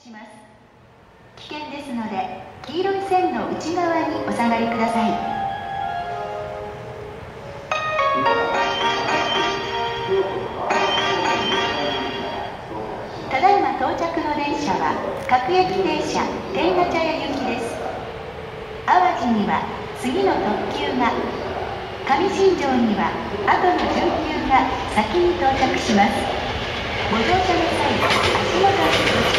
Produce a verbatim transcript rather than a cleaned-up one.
します。危険ですので、黄色い線の内側にお下がりください。ただいま到着の電車は各駅停車天下茶屋行きです。淡路には次の特急が、上新庄には後の準急が先に到着します。ご乗車の際、足元にご注意ください。